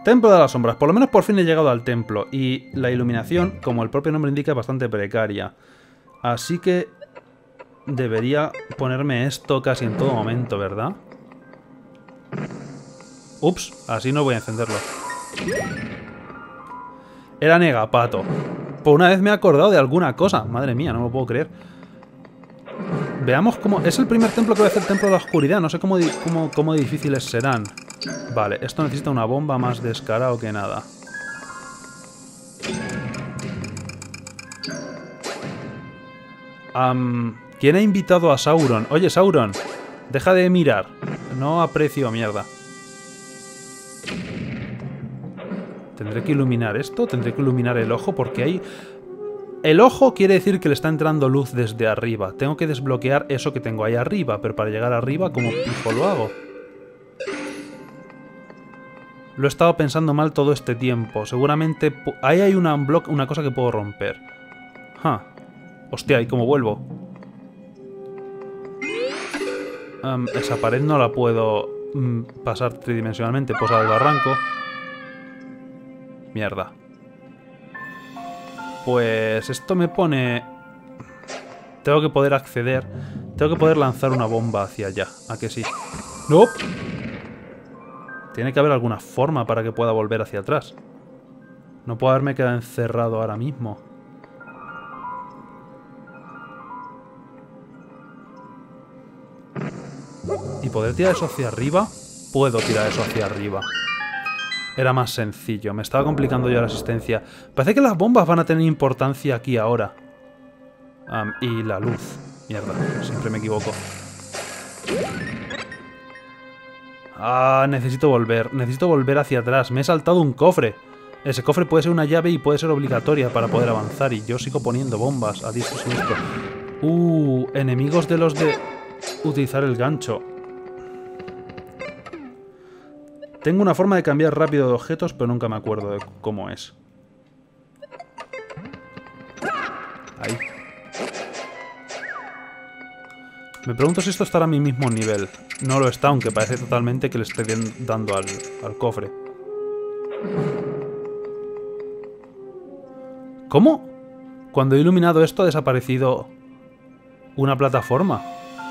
Templo de las sombras. Por lo menos por fin he llegado al templo. Y la iluminación, como el propio nombre indica, es bastante precaria. Así que debería ponerme esto casi en todo momento, ¿verdad? Ups, así no voy a encenderlo. Era Negapato. Por una vez me he acordado de alguna cosa. Madre mía, no me lo puedo creer. Veamos cómo... Es el primer templo que voy a hacer, el templo de la oscuridad. No sé cómo difíciles serán. Vale, esto necesita una bomba más descarado que nada. ¿Quién ha invitado a Sauron? Oye, Sauron, deja de mirar. No aprecio mierda. ¿Tendré que iluminar esto? ¿Tendré que iluminar el ojo? Porque hay... El ojo quiere decir que le está entrando luz desde arriba. Tengo que desbloquear eso que tengo ahí arriba. Pero para llegar arriba, ¿cómo pijo lo hago? Lo he estado pensando mal todo este tiempo. Seguramente... Ahí hay una cosa que puedo romper. Hostia, ¿y cómo vuelvo? Esa pared no la puedo pasar tridimensionalmente. Posa del barranco. Mierda. Pues esto me pone... Tengo que poder acceder. Tengo que poder lanzar una bomba hacia allá. ¿A que sí? ¡No! Tiene que haber alguna forma para que pueda volver hacia atrás. No puedo haberme quedado encerrado ahora mismo. ¿Y poder tirar eso hacia arriba? Puedo tirar eso hacia arriba. Era más sencillo. Me estaba complicando yo la asistencia. Parece que las bombas van a tener importancia aquí ahora. Y la luz. Mierda, siempre me equivoco. Necesito volver. Necesito volver hacia atrás. Me he saltado un cofre. Ese cofre puede ser una llave y puede ser obligatoria para poder avanzar. Y yo sigo poniendo bombas a diestro y siniestro. Enemigos de los de utilizar el gancho. Tengo una forma de cambiar rápido de objetos, pero nunca me acuerdo de cómo es. Ahí. Me pregunto si esto estará a mi mismo nivel. No lo está, aunque parece totalmente que le estoy dando al cofre. ¿Cómo? Cuando he iluminado esto ha desaparecido una plataforma.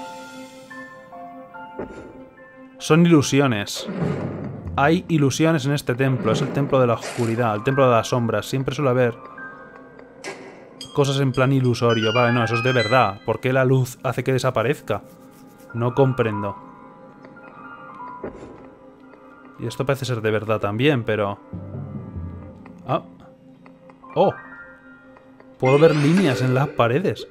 Son ilusiones. Hay ilusiones en este templo. Es el templo de la oscuridad, el templo de las sombras. Siempre suele haber cosas en plan ilusorio. Vale, no, eso es de verdad. ¿Por qué la luz hace que desaparezca? No comprendo. Y esto parece ser de verdad también, pero... ¡Oh! Puedo ver líneas en las paredes.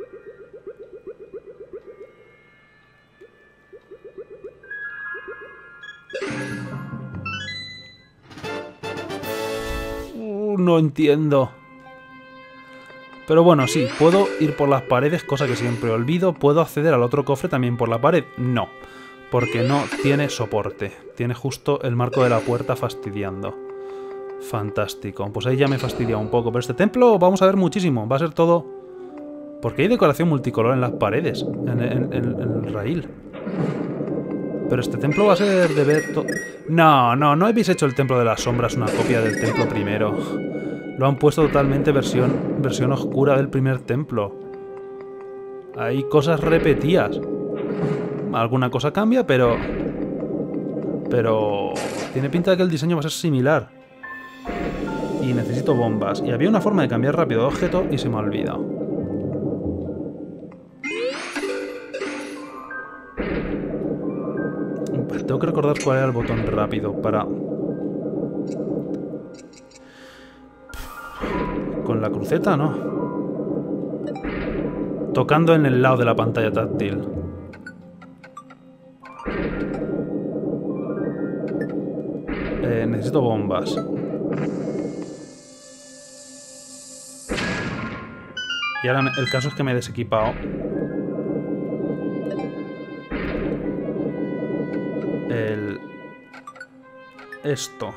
No entiendo. Pero bueno, sí, puedo ir por las paredes, cosa que siempre olvido. ¿Puedo acceder al otro cofre también por la pared? No, porque no tiene soporte. Tiene justo el marco de la puerta fastidiando. Fantástico. Pues ahí ya me he fastidiado un poco. Pero este templo vamos a ver muchísimo. Va a ser todo... ¿Por qué hay decoración multicolor en las paredes? En el raíl. Pero este templo va a ser de ver... No habéis hecho el templo de las sombras una copia del templo primero. Lo han puesto totalmente versión oscura del primer templo. Hay cosas repetidas. Alguna cosa cambia, pero... tiene pinta de que el diseño va a ser similar. Y necesito bombas. Y había una forma de cambiar rápido de objeto y se me ha olvidado. Tengo que recordar cuál era el botón rápido para... Con la cruceta, ¿no? Tocando en el lado de la pantalla táctil. Necesito bombas. Y ahora el caso es que me he desequipado. Esto.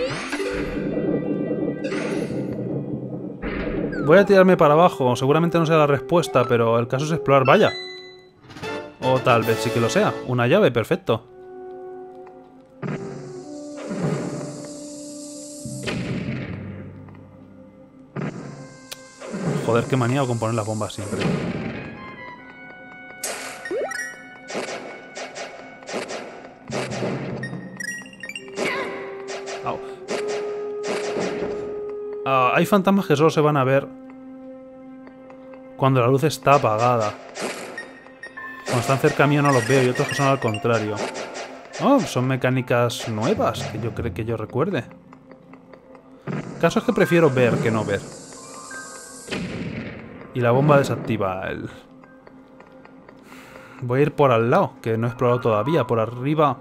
Voy a tirarme para abajo. Seguramente no sea la respuesta, pero el caso es explorar. ¡Vaya! O tal vez sí que lo sea. Una llave, perfecto. Joder, qué manía con poner las bombas siempre. Au. Hay fantasmas que solo se van a ver cuando la luz está apagada. Cuando están cerca mío no los veo y otros que son al contrario. Oh, son mecánicas nuevas que yo recuerde. El caso es que prefiero ver que no ver. Y la bomba desactiva el... Voy a ir por al lado, que no he explorado todavía. Por arriba.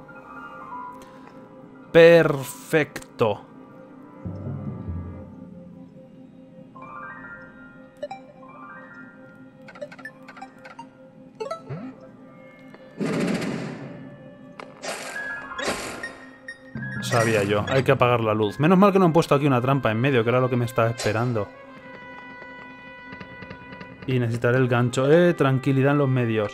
Perfecto. Sabía yo, hay que apagar la luz. Menos mal que no han puesto aquí una trampa en medio, que era lo que me estaba esperando. Y necesitaré el gancho. Tranquilidad en los medios.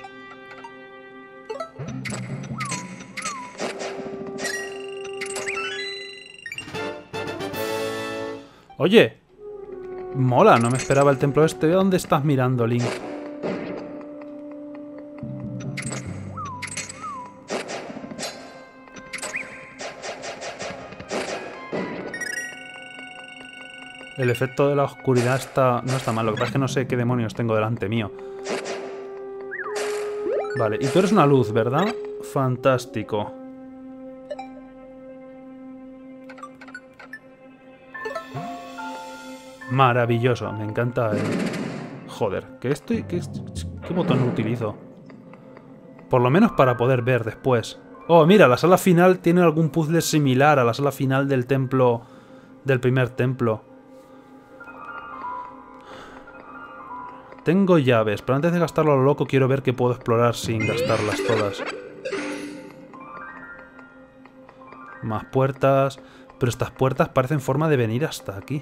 Oye, mola, no me esperaba el templo este. ¿Dónde estás mirando, Link? El efecto de la oscuridad no está mal. Lo que pasa es que no sé qué demonios tengo delante mío. Vale, y tú eres una luz, ¿verdad? Fantástico. Maravilloso, me encanta el... Joder, ¿qué botón utilizo? Por lo menos para poder ver después. Oh, mira, la sala final tiene algún puzzle similar a la sala final del templo... Del primer templo. Tengo llaves, pero antes de gastarlo a lo loco quiero ver qué puedo explorar sin gastarlas todas. Más puertas... Pero estas puertas parecen forma de venir hasta aquí.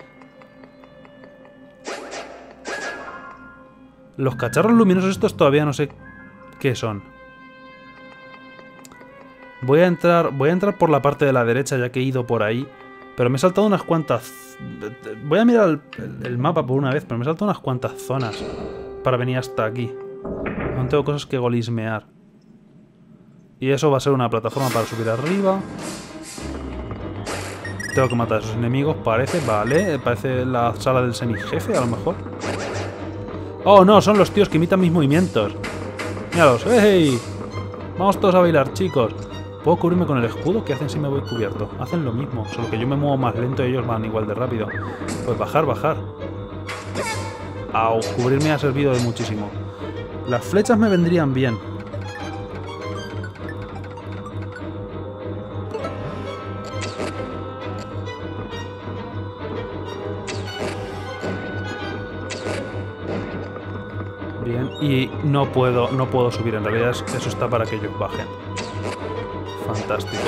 Los cacharros luminosos estos todavía no sé qué son. Voy a entrar por la parte de la derecha ya que he ido por ahí. Pero me he saltado unas cuantas... Voy a mirar el mapa por una vez, pero me he saltado unas cuantas zonas para venir hasta aquí. Aún tengo cosas que golismear. Y eso va a ser una plataforma para subir arriba. Tengo que matar a esos enemigos, parece. Vale, parece la sala del semijefe, a lo mejor. ¡Oh, no! Son los tíos que imitan mis movimientos. Míralos. ¡Hey! Vamos todos a bailar, chicos. ¿Puedo cubrirme con el escudo? ¿Qué hacen si me voy cubierto? Hacen lo mismo, solo que yo me muevo más lento y ellos van igual de rápido. Pues bajar, bajar. Au, cubrirme ha servido de muchísimo. Las flechas me vendrían bien. Bien, y no puedo subir. En realidad eso está para que ellos bajen. Fantástico.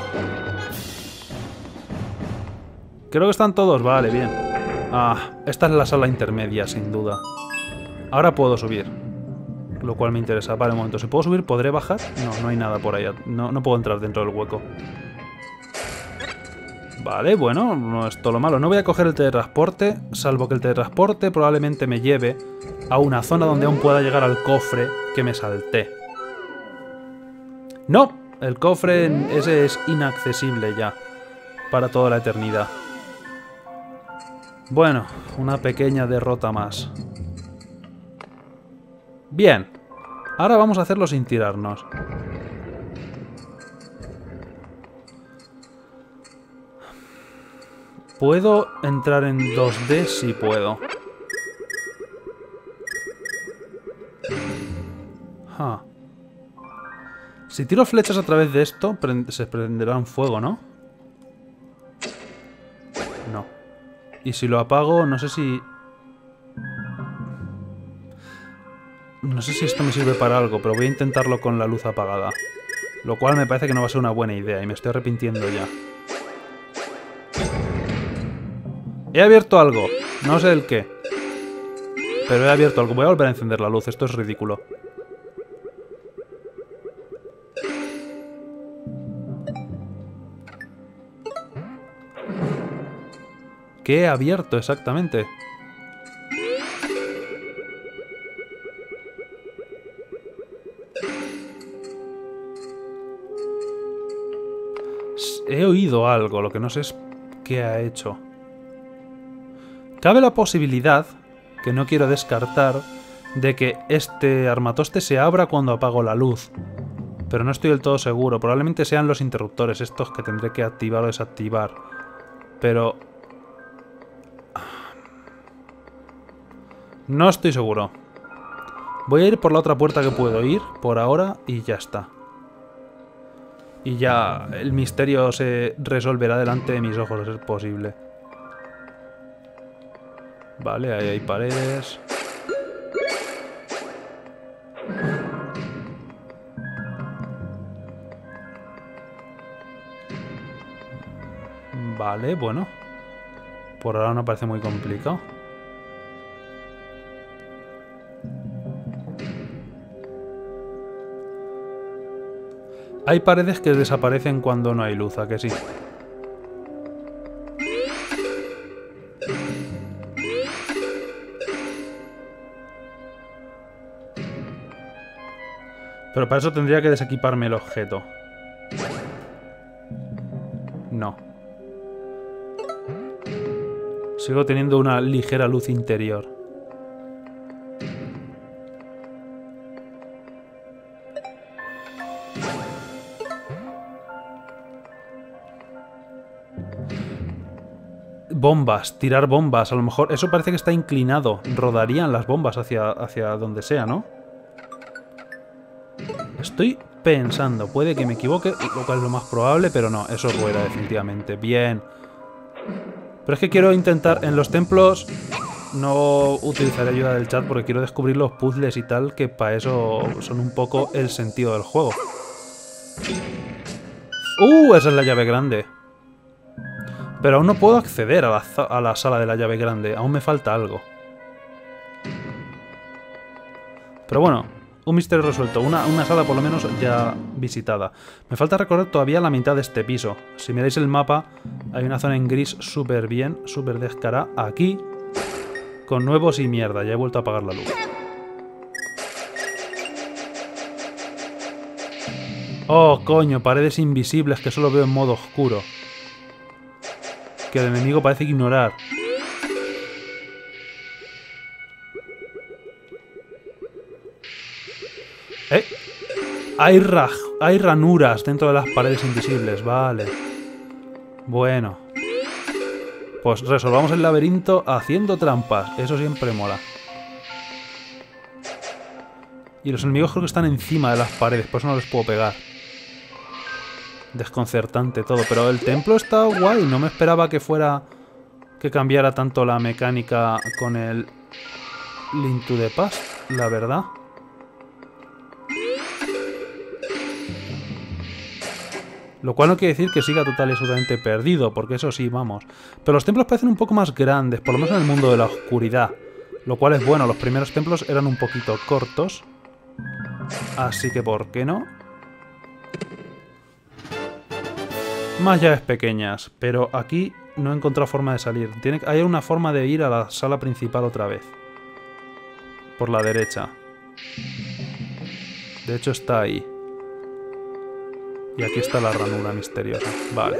Creo que están todos. Vale, bien. Esta es la sala intermedia, sin duda. Ahora puedo subir. Lo cual me interesa. Vale, un momento. Si puedo subir, ¿podré bajar? No, no hay nada por allá. No puedo entrar dentro del hueco. Vale, bueno, no es todo lo malo. No voy a coger el teletransporte, salvo que el teletransporte probablemente me lleve a una zona donde aún pueda llegar al cofre que me salté. ¡No! El cofre ese es inaccesible ya. Para toda la eternidad. Bueno, una pequeña derrota más. Bien. Ahora vamos a hacerlo sin tirarnos. ¿Puedo entrar en 2D? Sí puedo. Si tiro flechas a través de esto, se prenderá un fuego, ¿no? No. Y si lo apago, no sé si... No sé si esto me sirve para algo, pero voy a intentarlo con la luz apagada. Lo cual me parece que no va a ser una buena idea y me estoy arrepintiendo ya. He abierto algo. No sé el qué. Pero he abierto algo. Voy a volver a encender la luz. Esto es ridículo. ¿Qué he abierto exactamente? He oído algo, lo que no sé es qué ha hecho. Cabe la posibilidad, que no quiero descartar, de que este armatoste se abra cuando apago la luz. Pero no estoy del todo seguro. Probablemente sean los interruptores estos que tendré que activar o desactivar. Pero... no estoy seguro. Voy a ir por la otra puerta que puedo ir, por ahora, y ya está. Y ya el misterio se resolverá delante de mis ojos, a ser posible. Vale, ahí hay paredes. Vale, bueno. Por ahora no parece muy complicado. Hay paredes que desaparecen cuando no hay luz, ¿a que sí? Pero para eso tendría que desequiparme el objeto. No. Sigo teniendo una ligera luz interior. Bombas, tirar bombas. A lo mejor eso parece que está inclinado. Rodarían las bombas hacia donde sea, ¿no? Estoy pensando. Puede que me equivoque, lo cual es lo más probable, pero no. Eso rueda definitivamente. Bien. Pero es que quiero intentar... En los templos no utilizaré ayuda del chat porque quiero descubrir los puzzles y tal, que para eso son un poco el sentido del juego. Esa es la llave grande. Pero aún no puedo acceder a la sala de la llave grande. Aún me falta algo. Pero bueno, un misterio resuelto. Una sala por lo menos ya visitada. Me falta recorrer todavía la mitad de este piso. Si miráis el mapa, hay una zona en gris súper bien, súper descarada. Aquí, con nuevos y mierda. Ya he vuelto a apagar la luz. Oh, coño, paredes invisibles que solo veo en modo oscuro. Que el enemigo parece ignorar. Hay ranuras dentro de las paredes invisibles, vale. Bueno. Pues resolvamos el laberinto haciendo trampas. Eso siempre mola. Y los enemigos creo que están encima de las paredes, por eso no les puedo pegar. Desconcertante todo, pero el templo está guay. No me esperaba que fuera... que cambiara tanto la mecánica con el Link to the Past, la verdad. Lo cual no quiere decir que siga total y absolutamente perdido, porque eso sí, vamos. Pero los templos parecen un poco más grandes, por lo menos en el mundo de la oscuridad. Lo cual es bueno, los primeros templos eran un poquito cortos. Así que, ¿por qué no? Más llaves pequeñas, pero aquí no he encontrado forma de salir. Hay una forma de ir a la sala principal otra vez. Por la derecha. De hecho está ahí. Y aquí está la ranura misteriosa. Vale.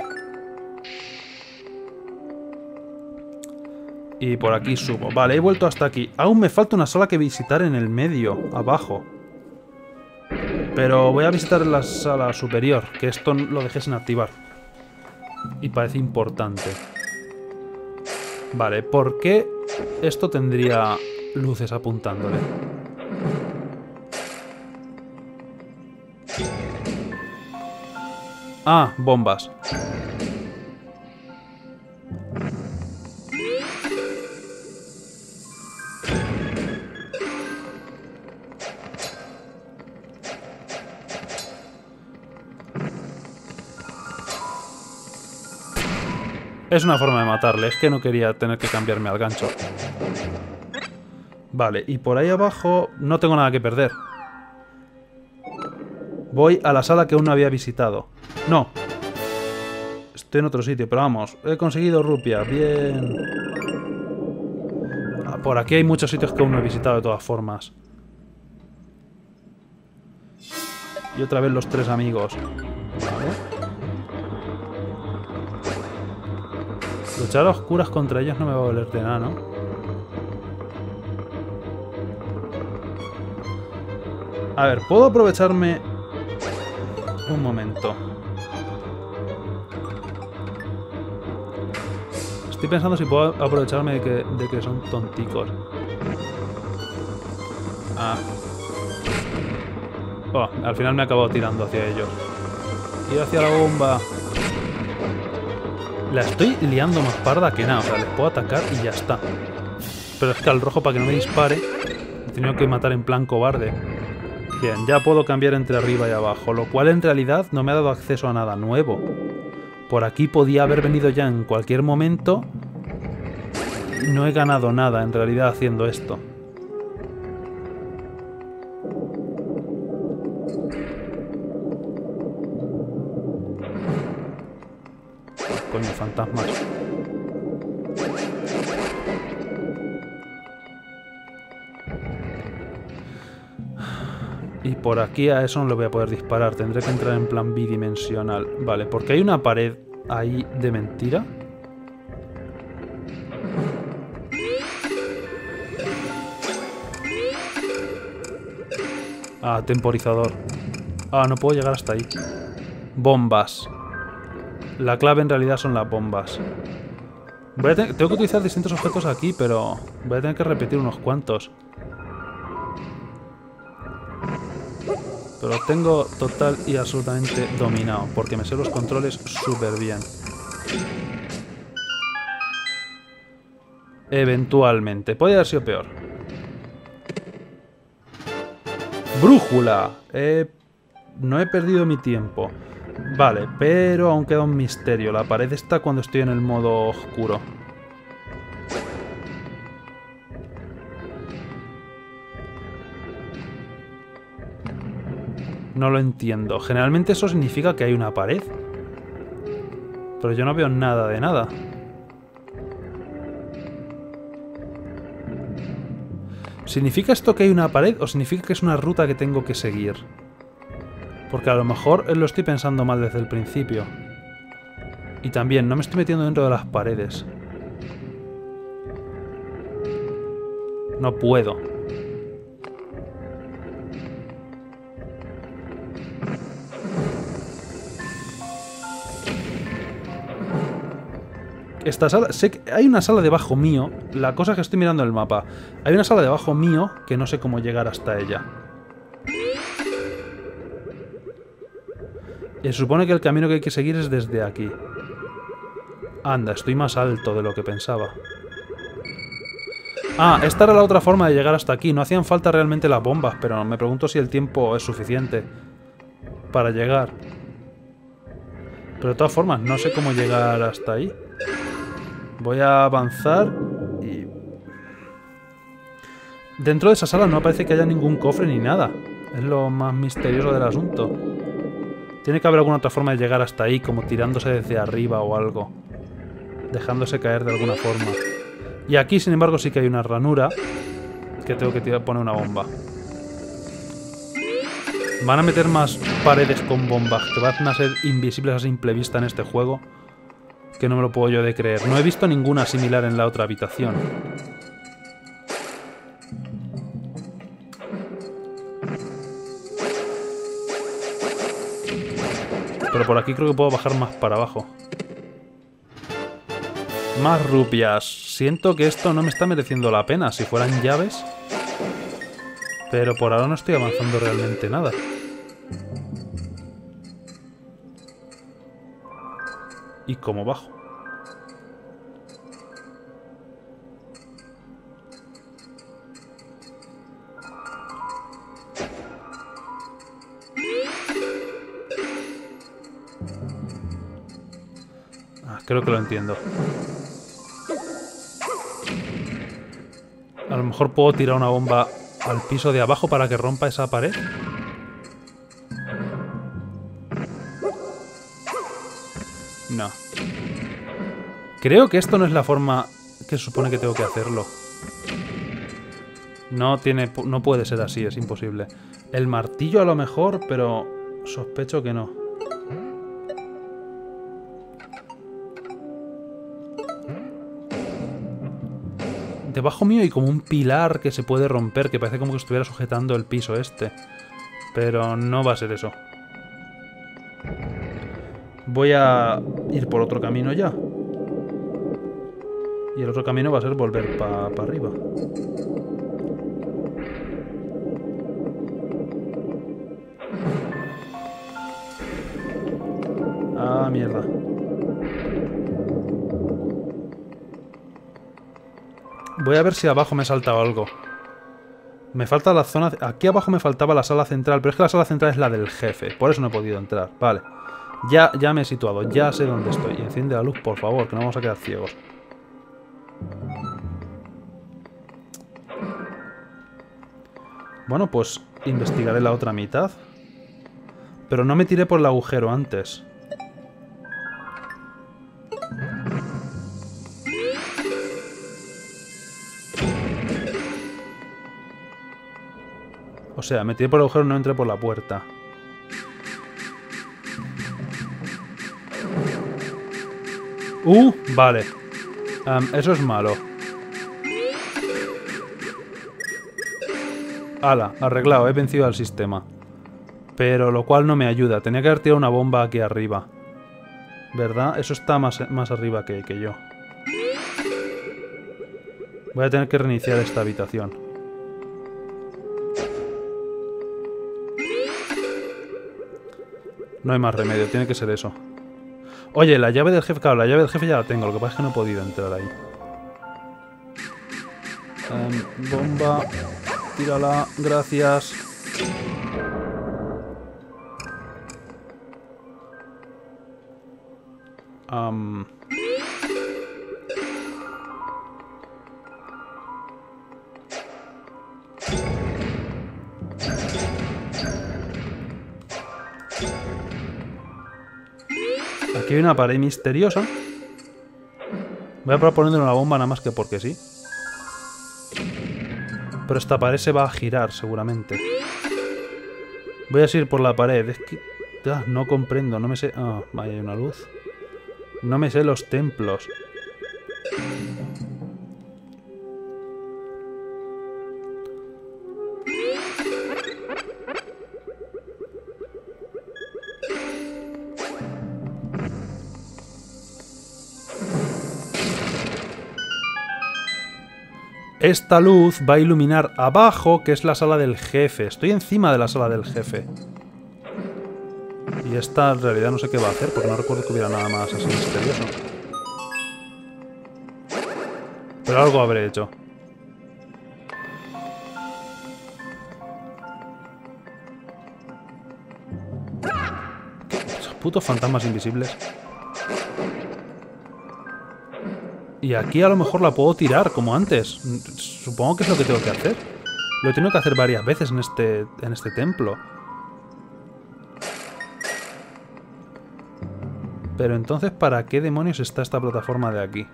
Y por aquí subo. Vale, he vuelto hasta aquí. Aún me falta una sala que visitar en el medio, abajo. Pero voy a visitar la sala superior, que esto lo dejé sin activar. Y parece importante. Vale, ¿por qué esto tendría luces apuntándole? Ah, bombas. Es una forma de matarle, es que no quería tener que cambiarme al gancho. Vale, y por ahí abajo no tengo nada que perder. Voy a la sala que aún no había visitado. No. Estoy en otro sitio, pero vamos. He conseguido rupia, bien. Por aquí hay muchos sitios que aún no he visitado de todas formas. Y otra vez los tres amigos. Vale. Luchar a oscuras contra ellos no me va a valer de nada, ¿no? A ver, puedo aprovecharme... Un momento. Estoy pensando si puedo aprovecharme de que son tonticos. Ah. Oh, al final me he acabado tirando hacia ellos. Y hacia la bomba. La estoy liando más parda que nada. O sea, les puedo atacar y ya está. Pero es que al rojo, para que no me dispare, he tenido que matar en plan cobarde. Bien, ya puedo cambiar entre arriba y abajo, lo cual en realidad no me ha dado acceso a nada nuevo. Por aquí podía haber venido ya en cualquier momento. No he ganado nada en realidad haciendo esto. Coño, fantasmas. Y por aquí a eso no le voy a poder disparar. Tendré que entrar en plan bidimensional. Vale, porque hay una pared ahí de mentira. Ah, temporizador. Ah, no puedo llegar hasta ahí. Bombas. La clave en realidad son las bombas. Tengo que utilizar distintos objetos aquí, pero voy a tener que repetir unos cuantos. Pero lo tengo total y absolutamente dominado, porque me sé los controles súper bien. Eventualmente. Podría haber sido peor. ¡Brújula! No he perdido mi tiempo. Vale, pero aún queda un misterio. La pared está cuando estoy en el modo oscuro. No lo entiendo. Generalmente eso significa que hay una pared. Pero yo no veo nada de nada. ¿Significa esto que hay una pared o significa que es una ruta que tengo que seguir? Porque a lo mejor lo estoy pensando mal desde el principio. Y también, no me estoy metiendo dentro de las paredes. No puedo. Esta sala... Sé que hay una sala debajo mío. La cosa es que estoy mirando el mapa. Hay una sala debajo mío que no sé cómo llegar hasta ella. Y se supone que el camino que hay que seguir es desde aquí. Anda, estoy más alto de lo que pensaba. Ah, esta era la otra forma de llegar hasta aquí. No hacían falta realmente las bombas, pero me pregunto si el tiempo es suficiente para llegar. Pero de todas formas, no sé cómo llegar hasta ahí. Voy a avanzar y... Dentro de esa sala no parece que haya ningún cofre ni nada. Es lo más misterioso del asunto. Tiene que haber alguna otra forma de llegar hasta ahí, como tirándose desde arriba o algo. Dejándose caer de alguna forma. Y aquí, sin embargo, sí que hay una ranura que tengo que poner una bomba. Van a meter más paredes con bombas que van a ser invisibles a simple vista en este juego, que no me lo puedo yo de creer. No he visto ninguna similar en la otra habitación. Pero por aquí creo que puedo bajar más para abajo. Más rupias. Siento que esto no me está mereciendo la pena. Si fueran llaves... Pero por ahora no estoy avanzando realmente nada. ¿Y cómo bajo? Ah, creo que lo entiendo. A lo mejor puedo tirar una bomba al piso de abajo para que rompa esa pared. No. Creo que esto no es la forma que se supone que tengo que hacerlo. No puede ser así, es imposible. El martillo a lo mejor, pero sospecho que no. debajo mío hay como un pilar que se puede romper, que parece como que estuviera sujetando el piso este. Pero no va a ser eso. Voy a ir por otro camino ya. Y el otro camino va a ser volver para arriba. Ah, mierda. Voy a ver si abajo me he saltado algo. Me falta la zona... Aquí abajo me faltaba la sala central, pero es que la sala central es la del jefe. Por eso no he podido entrar. Vale. Ya me he situado. Ya sé dónde estoy. Enciende la luz, por favor, que no vamos a quedar ciegos. Bueno, pues investigaré la otra mitad. Pero no me tiré por el agujero antes. O sea, me tiré por el agujero y no entré por la puerta. Vale. Eso es malo. Ala, arreglado, he vencido al sistema. Pero lo cual no me ayuda. Tenía que haber tirado una bomba aquí arriba. ¿Verdad? Eso está más arriba que yo. Voy a tener que reiniciar esta habitación. No hay más remedio, tiene que ser eso. Oye, la llave del jefe, claro, la llave del jefe ya la tengo, lo que pasa es que no he podido entrar ahí. Bomba. Tírala, gracias. Aquí hay una pared misteriosa. Voy a probar poniéndole una bomba nada más que porque sí. Pero esta pared se va a girar seguramente. Voy a ir por la pared. Es que... no comprendo, no me sé... Ah, vaya, hay una luz. No me sé los templos. Esta luz va a iluminar abajo, que es la sala del jefe. Estoy encima de la sala del jefe. Y esta en realidad no sé qué va a hacer, porque no recuerdo que hubiera nada más así misterioso. Pero algo habré hecho. Esos putos fantasmas invisibles. Y aquí a lo mejor la puedo tirar, como antes. Supongo que es lo que tengo que hacer. Lo he tenido que hacer varias veces en este templo. Pero entonces, ¿para qué demonios está esta plataforma de aquí?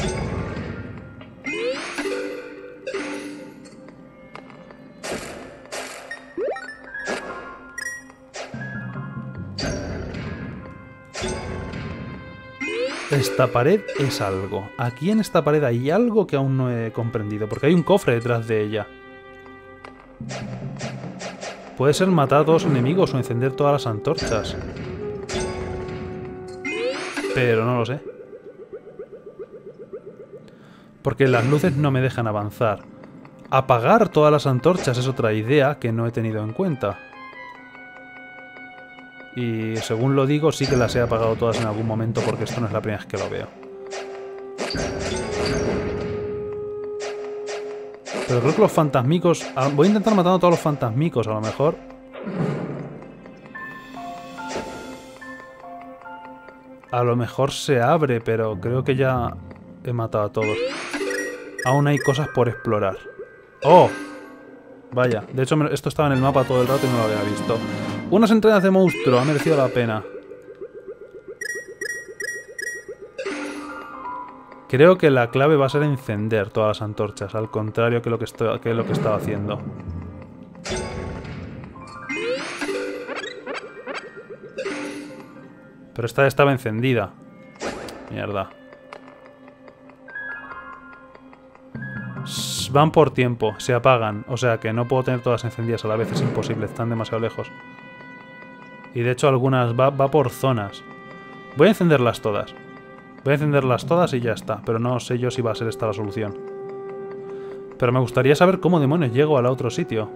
Esta pared es algo. Aquí en esta pared hay algo que aún no he comprendido, porque hay un cofre detrás de ella. Puede ser matar a todos los enemigos o encender todas las antorchas. Pero no lo sé. Porque las luces no me dejan avanzar. Apagar todas las antorchas es otra idea que no he tenido en cuenta. Y según lo digo, sí que las he apagado todas en algún momento porque esto no es la primera vez que lo veo. Pero creo que los fantasmicos... Voy a intentar matar a todos los fantasmicos, a lo mejor. A lo mejor se abre, pero creo que ya he matado a todos. Aún hay cosas por explorar. ¡Oh! Vaya, de hecho esto estaba en el mapa todo el rato y no lo había visto. Unas entrenas de monstruo, ha merecido la pena. Creo que la clave va a ser encender todas las antorchas, al contrario que lo que estaba haciendo. Pero esta estaba encendida. Mierda. van por tiempo, se apagan. O sea que no puedo tener todas encendidas a la vez, es imposible, están demasiado lejos. Y de hecho algunas va por zonas. Voy a encenderlas todas. Voy a encenderlas todas y ya está. Pero no sé yo si va a ser esta la solución. Pero me gustaría saber cómo demonios llego al otro sitio.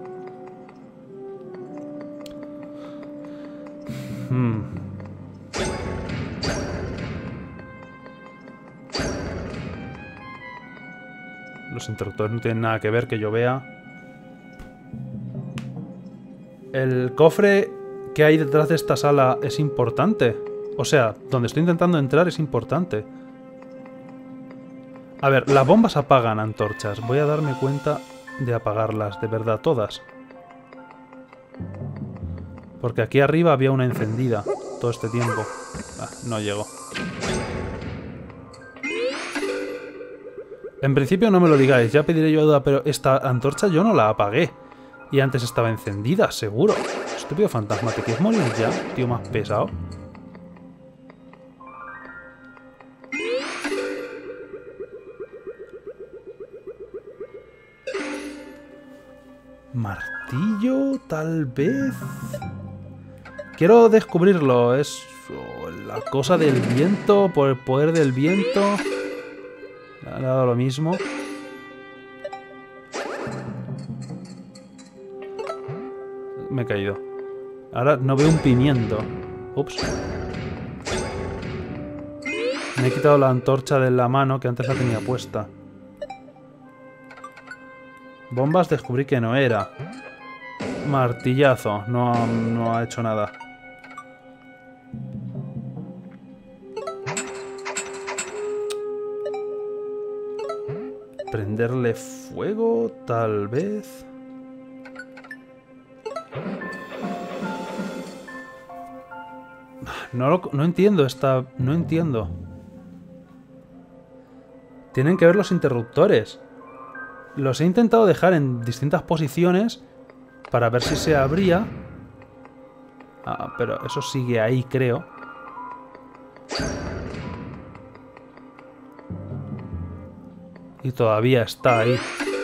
Los interruptores no tienen nada que ver que yo vea. El cofre que hay detrás de esta sala es importante. O sea, donde estoy intentando entrar es importante. A ver, las bombas apagan antorchas. Voy a darme cuenta de apagarlas, de verdad, todas. Porque aquí arriba había una encendida todo este tiempo. Ah, no llego. En principio no me lo digáis, ya pediré yo ayuda, pero esta antorcha yo no la apagué. Y antes estaba encendida, seguro. Estúpido fantasma, ¿te quieres morir ya, tío más pesado? Martillo, tal vez. Quiero descubrirlo. Es la cosa del viento, por el poder del viento. Le ha dado lo mismo. Me he caído. Ahora no veo un pimiento. Ups. Me he quitado la antorcha de la mano que antes la tenía puesta. Bombas descubrí que no era. Martillazo. No ha hecho nada. Prenderle fuego, tal vez. No entiendo esta... No entiendo. Tienen que ver los interruptores. Los he intentado dejar en distintas posiciones para ver si se abría. Ah, pero eso sigue ahí, creo. Y todavía está ahí.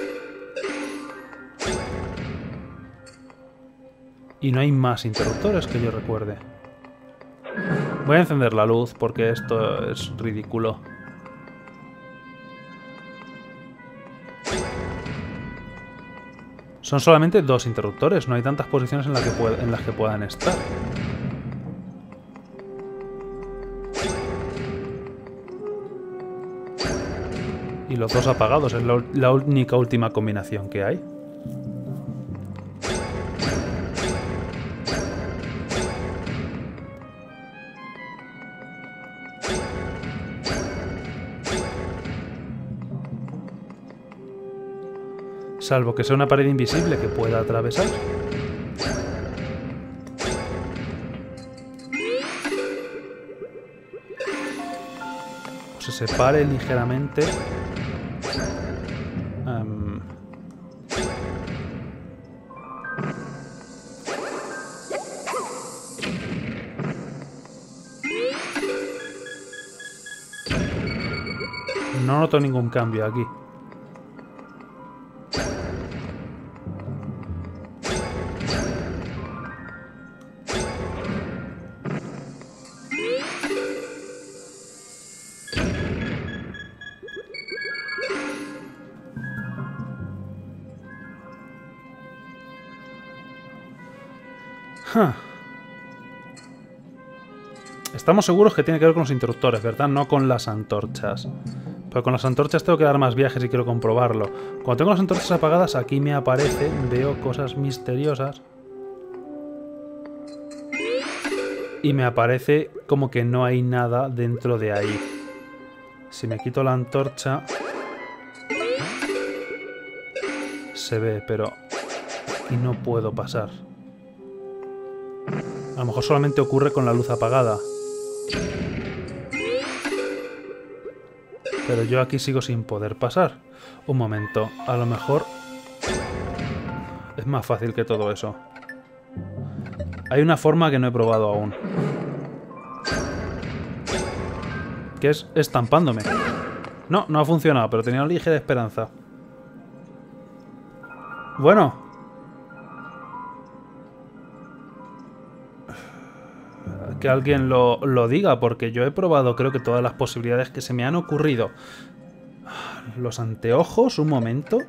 Y no hay más interruptores que yo recuerde. Voy a encender la luz porque esto es ridículo. Son solamente 2 interruptores, no hay tantas posiciones en las que puedan estar. Y los 2 apagados, es la única última combinación que hay. Salvo que sea una pared invisible que pueda atravesar. O se separe ligeramente. No noto ningún cambio aquí. Estamos seguros que tiene que ver con los interruptores, ¿verdad? No con las antorchas. Pero con las antorchas tengo que dar más viajes y quiero comprobarlo. Cuando tengo las antorchas apagadas, aquí me aparece, veo cosas misteriosas. Y me aparece como que no hay nada dentro de ahí. Si me quito la antorcha... se ve, pero... y no puedo pasar. A lo mejor solamente ocurre con la luz apagada. Pero yo aquí sigo sin poder pasar. Un momento, a lo mejor... es más fácil que todo eso. Hay una forma que no he probado aún. Que es estampándome. No ha funcionado, pero tenía una ligera esperanza. Bueno. Que alguien lo diga, porque yo he probado creo que todas las posibilidades que se me han ocurrido. Los anteojos, un momento.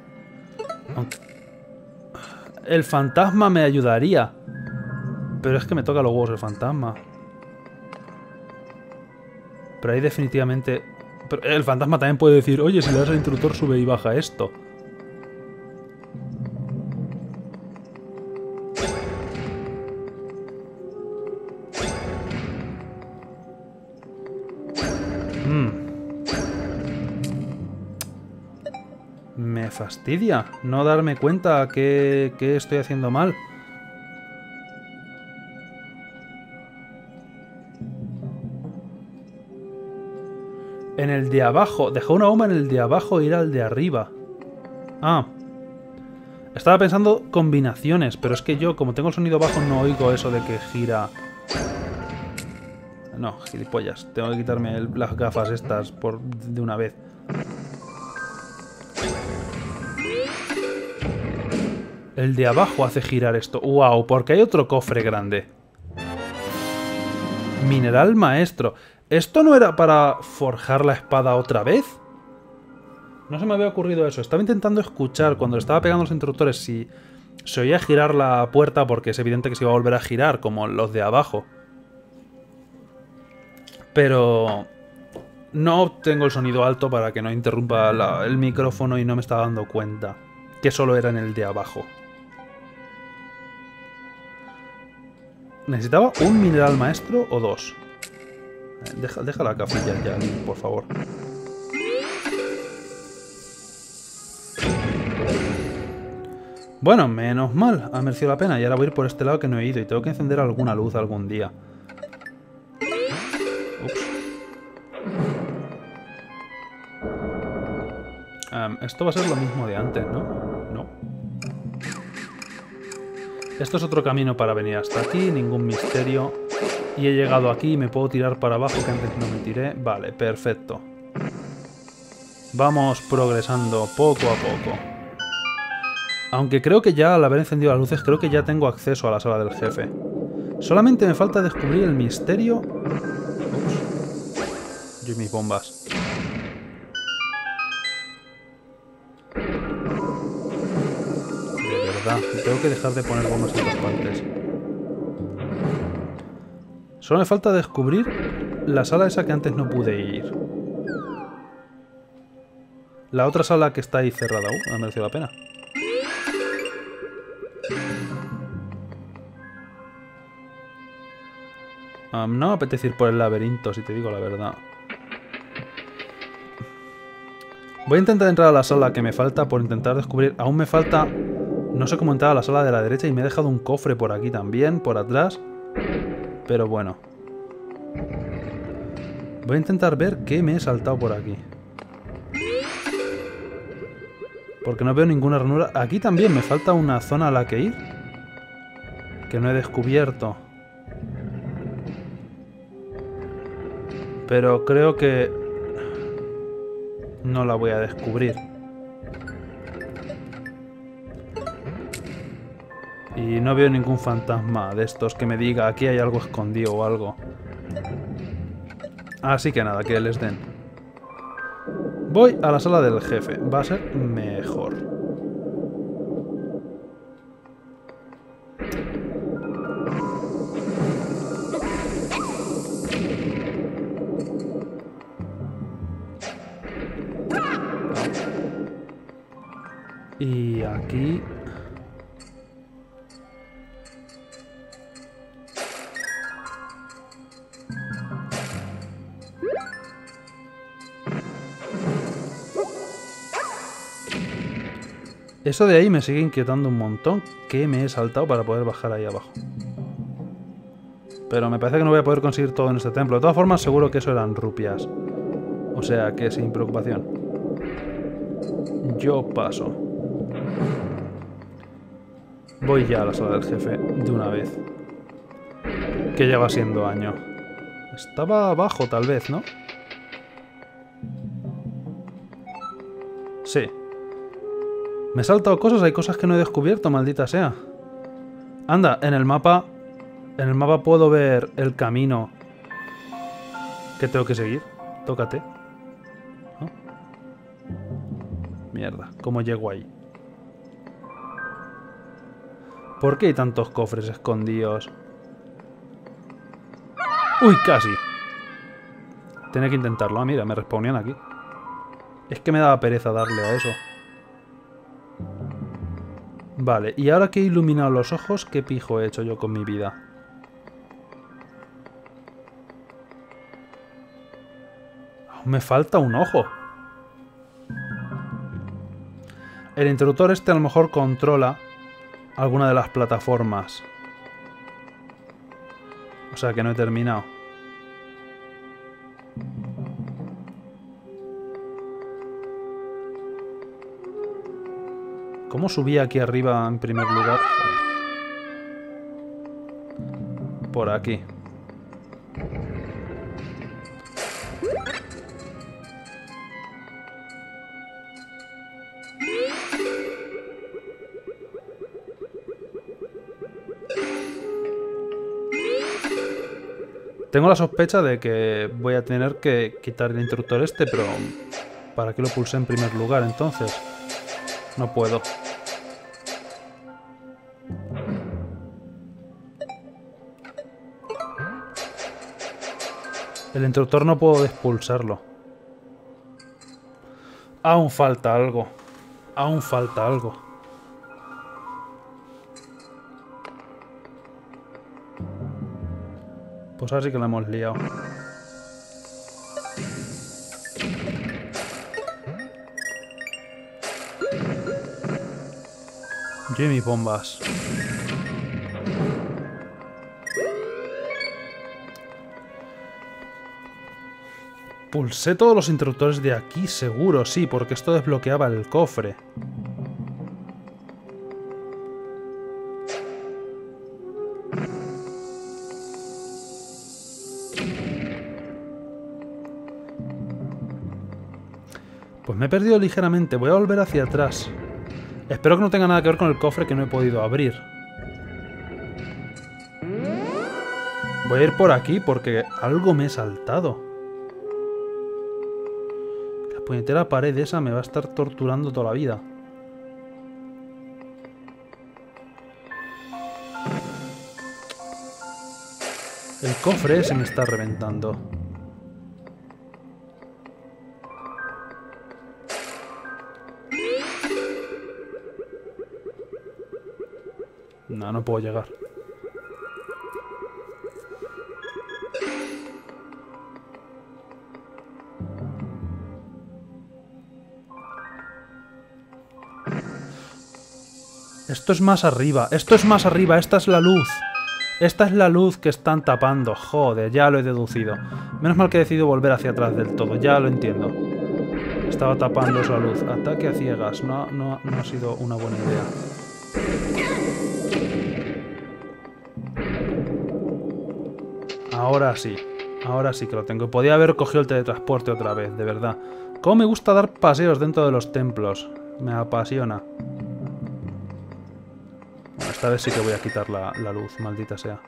El fantasma me ayudaría. Pero es que me toca los huevos el fantasma. Pero ahí definitivamente... Pero el fantasma también puede decir, oye, si le das al interruptor sube y baja esto. Me fastidia no darme cuenta que estoy haciendo mal. En el de abajo. Dejó una bomba en el de abajo e ir al de arriba. Ah. Estaba pensando combinaciones, pero es que yo, como tengo el sonido bajo, no oigo eso de que gira... No, gilipollas. Tengo que quitarme las gafas estas de una vez. El de abajo hace girar esto. ¡Wow! Porque hay otro cofre grande. Mineral maestro. ¿Esto no era para forjar la espada otra vez? No se me había ocurrido eso. Estaba intentando escuchar cuando le estaba pegando los interruptores si se oía girar la puerta, porque es evidente que se iba a volver a girar, como los de abajo. Pero no tengo el sonido alto para que no interrumpa el micrófono y no me estaba dando cuenta que solo era en el de abajo. Necesitaba un mineral maestro o dos. Deja la cafilla ya, por favor. Bueno, menos mal, ha merecido la pena. Y ahora voy a ir por este lado que no he ido y tengo que encender alguna luz algún día. Ups. Esto va a ser lo mismo de antes, ¿no? No. Esto es otro camino para venir hasta aquí, ningún misterio. Y he llegado aquí y me puedo tirar para abajo, que antes no me tiré. Vale, perfecto. Vamos progresando poco a poco. Aunque creo que ya al haber encendido las luces, creo que ya tengo acceso a la sala del jefe. Solamente me falta descubrir el misterio... Ups. Yo y mis bombas. De verdad, tengo que dejar de poner bombas en todas partes. Solo me falta descubrir la sala esa que antes no pude ir. La otra sala que está ahí cerrada. Me ha merecido la pena. No me apetece ir por el laberinto, si te digo la verdad. Voy a intentar entrar a la sala que me falta por intentar descubrir... Aún me falta... No sé cómo entrar a la sala de la derecha y me he dejado un cofre por aquí también, por atrás. Pero bueno. Voy a intentar ver qué me he saltado por aquí. Porque no veo ninguna ranura. Aquí también me falta una zona a la que ir. Que no he descubierto. Pero creo que... no la voy a descubrir. Y no veo ningún fantasma de estos que me diga aquí hay algo escondido o algo. Así que nada, que les den. Voy a la sala del jefe. Va a ser mejor. Y aquí... Eso de ahí me sigue inquietando un montón. Que me he saltado para poder bajar ahí abajo. Pero me parece que no voy a poder conseguir todo en este templo. De todas formas, seguro que eso eran rupias. O sea que sin preocupación. Yo paso. Voy ya a la sala del jefe de una vez. Que ya va siendo año. Estaba abajo tal vez, ¿no? Sí. Me he saltado cosas, hay cosas que no he descubierto, maldita sea. Anda, en el mapa puedo ver el camino que tengo que seguir. Tócate. ¿No? Mierda, ¿cómo llego ahí? ¿Por qué hay tantos cofres escondidos? ¡Uy, casi! Tenía que intentarlo. Ah, mira, me respawnían aquí. Es que me daba pereza darle a eso. Vale, y ahora que he iluminado los ojos, ¿qué pijo he hecho yo con mi vida? Aún me falta un ojo. El interruptor este a lo mejor controla alguna de las plataformas. O sea que no he terminado. ¿Cómo subí aquí arriba en primer lugar? Por aquí. Tengo la sospecha de que voy a tener que quitar el interruptor este, pero ¿para qué lo pulsé en primer lugar entonces? No puedo. El interruptor no puedo despulsarlo. Aún falta algo. Aún falta algo. Pues ahora sí que la hemos liado. Yo y mis bombas. Pulsé todos los interruptores de aquí, seguro, sí, porque esto desbloqueaba el cofre. Pues me he perdido ligeramente, voy a volver hacia atrás. Espero que no tenga nada que ver con el cofre que no he podido abrir. Voy a ir por aquí porque algo me he saltado. La puñetera pared esa me va a estar torturando toda la vida. El cofre se me está reventando. No, no puedo llegar. Esto es más arriba. Esto es más arriba. Esta es la luz. Esta es la luz que están tapando. Joder, ya lo he deducido. Menos mal que he decidido volver hacia atrás del todo. Ya lo entiendo. Estaba tapando esa luz. Ataque a ciegas. No ha sido una buena idea. Ahora sí. Ahora sí que lo tengo. Podía haber cogido el teletransporte otra vez, de verdad. Cómo me gusta dar paseos dentro de los templos. Me apasiona. Bueno, esta vez sí que voy a quitar la luz, maldita sea.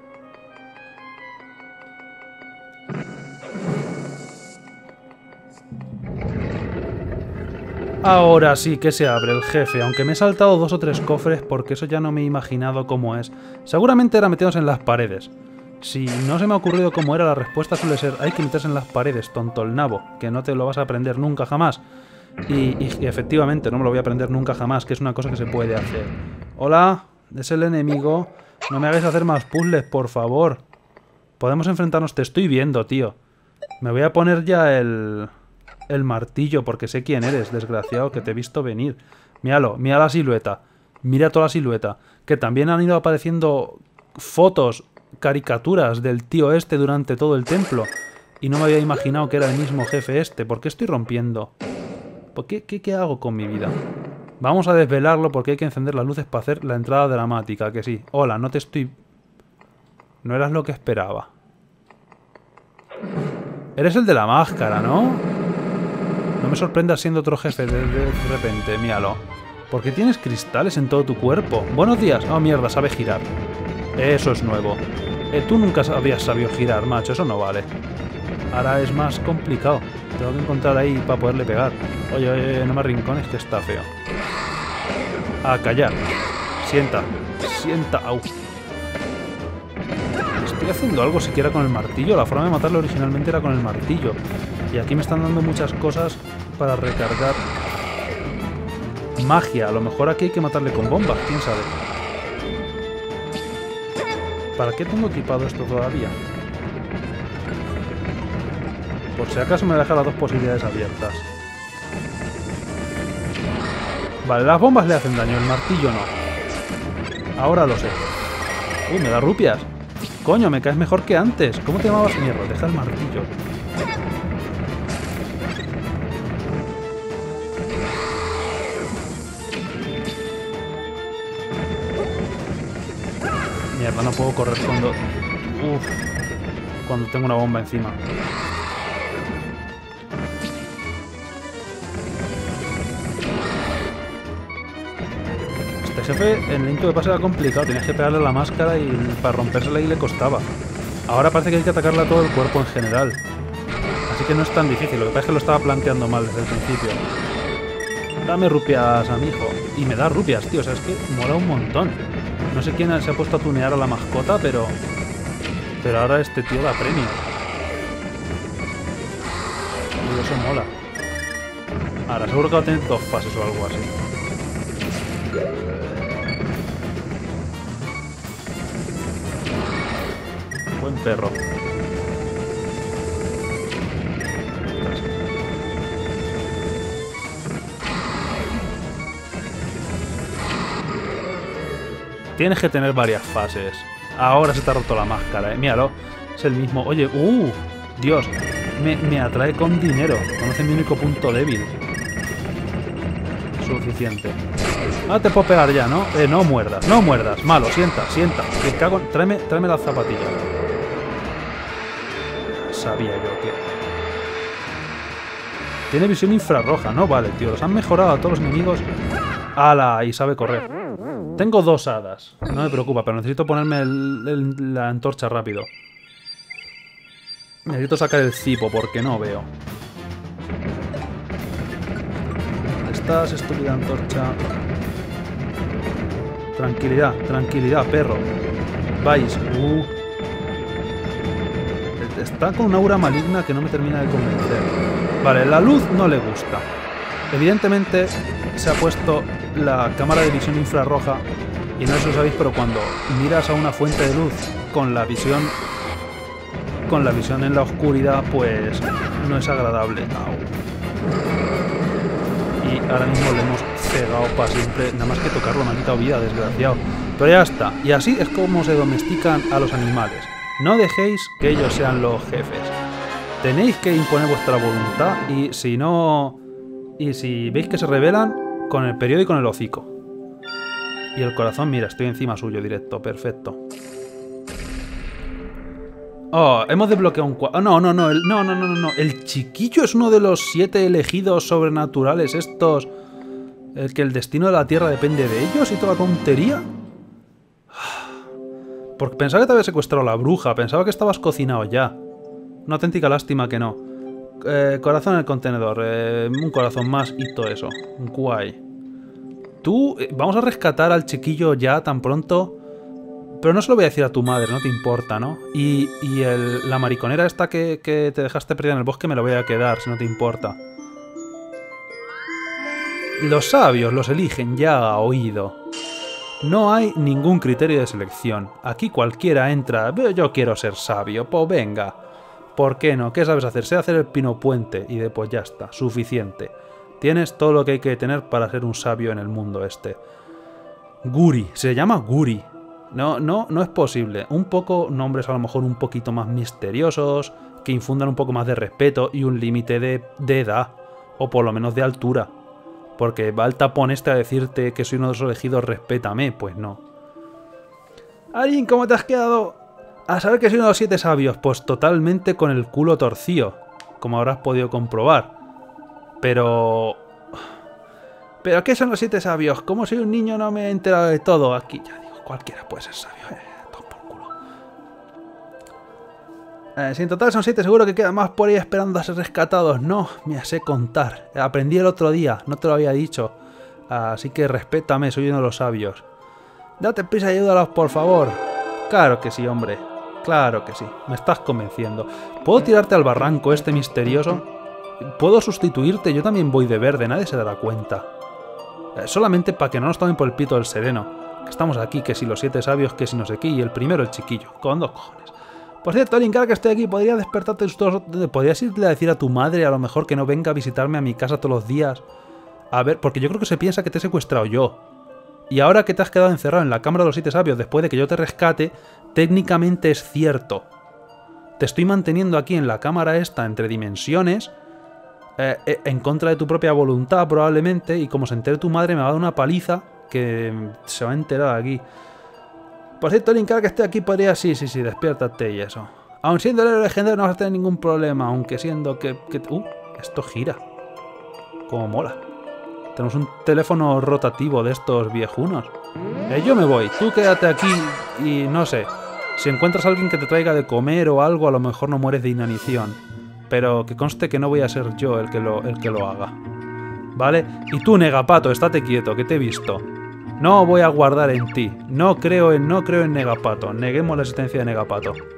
Ahora sí que se abre el jefe, aunque me he saltado 2 o 3 cofres porque eso ya no me he imaginado cómo es. Seguramente era metidos en las paredes. Si no se me ha ocurrido cómo era, la respuesta suele ser hay que meterse en las paredes, tonto el nabo, que no te lo vas a aprender nunca jamás. Y efectivamente no me lo voy a aprender nunca jamás, que es una cosa que se puede hacer. Hola, es el enemigo. No me hagáis hacer más puzzles, por favor. Podemos enfrentarnos, te estoy viendo, tío. Me voy a poner ya el martillo porque sé quién eres, desgraciado, que te he visto venir. Míralo, mira la silueta. Mira toda la silueta. Que también han ido apareciendo fotos, caricaturas del tío este durante todo el templo. Y no me había imaginado que era el mismo jefe este. ¿Por qué estoy rompiendo? ¿Qué hago con mi vida? Vamos a desvelarlo porque hay que encender las luces para hacer la entrada dramática, que sí. Hola, no te estoy... No eras lo que esperaba. Eres el de la máscara, ¿no? No me sorprendas siendo otro jefe de repente, míralo. ¿Por qué tienes cristales en todo tu cuerpo? Buenos días. Oh, mierda, sabe girar. Eso es nuevo. Tú nunca habías sabido girar, macho. Eso no vale. Ahora es más complicado. Tengo que encontrar ahí para poderle pegar. Oye, oye, no me arrincones que está feo. A callar. Sienta. Sienta. Au. Estoy haciendo algo siquiera con el martillo. La forma de matarlo originalmente era con el martillo. Y aquí me están dando muchas cosas para recargar. Magia. A lo mejor aquí hay que matarle con bombas. ¿Quién sabe? ¿Para qué tengo equipado esto todavía? Por si acaso me deja las dos posibilidades abiertas. Vale, las bombas le hacen daño, el martillo no. Ahora lo sé. Me da rupias. Coño, me caes mejor que antes. ¿Cómo te llamabas? Mierda, deja el martillo. Mierda, no puedo correr cuando... cuando tengo una bomba encima. Este jefe en el intro de pase era complicado. Tenías que pegarle a la máscara y para rompérsela y le costaba. Ahora parece que hay que atacarle a todo el cuerpo en general. Así que no es tan difícil. Lo que pasa es que lo estaba planteando mal desde el principio. Dame rupias a mi hijo. Y me da rupias, tío. O sea, es que mola un montón. No sé quién se ha puesto a tunear a la mascota, pero ahora este tío da premio. Y eso mola. Ahora, seguro que va a tener 2 fases o algo así. Buen perro. Tienes que tener varias fases. Ahora se te ha roto la máscara, Míralo. Es el mismo. Oye, Dios. Me atrae con dinero. Conoce mi único punto débil. Suficiente. Ah, te puedo pegar ya, ¿no? No muerdas, no muerdas. Malo, sienta. Que cago en... Tráeme las zapatillas. Sabía yo que... Tiene visión infrarroja, ¿no? Vale, tío. Los han mejorado a todos los enemigos. ¡Hala! Y sabe correr. Tengo 2 hadas. No me preocupa, pero necesito ponerme la antorcha rápido. Necesito sacar el cipo porque no veo. ¿Dónde estás, estúpida antorcha? Tranquilidad, tranquilidad, perro. Vais. Está con una aura maligna que no me termina de convencer. Vale, la luz no le gusta. Evidentemente se ha puesto la cámara de visión infrarroja. Y no sé si lo sabéis, pero cuando miras a una fuente de luz con la visión en la oscuridad, pues no es agradable. Y ahora mismo le hemos cegado para siempre. Nada más que tocarlo me ha quitado vida, desgraciado. Pero ya está. Y así es como se domestican a los animales. No dejéis que ellos sean los jefes. Tenéis que imponer vuestra voluntad y si no... Y si veis que se rebelan, con el periódico y con el hocico. Y el corazón, mira, estoy encima suyo directo. Perfecto. Oh, hemos desbloqueado un cuadro. No. El chiquillo es uno de los 7 elegidos sobrenaturales estos. El que el destino de la Tierra depende de ellos y toda la tontería. Porque pensaba que te había secuestrado la bruja. Pensaba que estabas cocinado ya. Una auténtica lástima que no. Corazón en el contenedor. Un corazón más y todo eso. Guay. Tú, vamos a rescatar al chiquillo ya tan pronto. Pero no se lo voy a decir a tu madre, no te importa, ¿no? Y la mariconera esta que te dejaste perdida en el bosque me la voy a quedar, si no te importa. Los sabios los eligen ya a oído. No hay ningún criterio de selección. Aquí cualquiera entra. Yo quiero ser sabio, pues venga. ¿Por qué no? ¿Qué sabes hacer? Sé hacer el pino puente y después ya está. Suficiente. Tienes todo lo que hay que tener para ser un sabio en el mundo este. Guri. Se llama Guri. No es posible. Un poco nombres a lo mejor un poquito más misteriosos, que infundan un poco más de respeto y un límite de edad, o por lo menos de altura. Porque va el tapón este a decirte que soy uno de los elegidos, respétame. Pues no. Arin, ¿cómo te has quedado? A saber que soy uno de los 7 sabios. Pues totalmente con el culo torcido, como habrás podido comprobar. Pero ¿Pero qué son los 7 sabios? Como soy un niño no me he enterado de todo. Aquí ya digo, cualquiera puede ser sabio. Todo por culo. Si en total son 7, seguro que quedan más por ahí esperando a ser rescatados. No, me sé contar. Aprendí el otro día, no te lo había dicho. Así que respétame, soy uno de los sabios. Date prisa y ayúdalos, por favor. Claro que sí, hombre. Claro que sí. Me estás convenciendo. ¿Puedo tirarte al barranco este misterioso? ¿Puedo sustituirte? Yo también voy de verde, nadie se dará cuenta. Solamente para que no nos tomen por el pito del sereno. Que estamos aquí, que si los 7 sabios, que si no sé qué, y el primero el chiquillo. Con 2 cojones. Por cierto, Link, ahora que estoy aquí, ¿podría despertarte todos? ¿Podrías irle a decir a tu madre a lo mejor que no venga a visitarme a mi casa todos los días? A ver, porque yo creo que se piensa que te he secuestrado yo. Y ahora que te has quedado encerrado en la cámara de los 7 sabios después de que yo te rescate, técnicamente es cierto. Te estoy manteniendo aquí en la cámara esta entre dimensiones, en contra de tu propia voluntad probablemente, y como se entere tu madre me va a dar una paliza que se va a enterar aquí. Por cierto, Link, ahora que estoy aquí podría... Sí, despiértate y eso. Aun siendo el héroe legendario no vas a tener ningún problema, aunque siendo que... esto gira. Como mola. Tenemos un teléfono rotativo de estos viejunos. Yo me voy, tú quédate aquí y no sé. Si encuentras a alguien que te traiga de comer o algo, a lo mejor no mueres de inanición. Pero que conste que no voy a ser yo el que lo haga. ¿Vale? Y tú, Negapato, estate quieto, que te he visto. No voy a guardar en ti. No creo en Negapato. Neguemos la existencia de Negapato.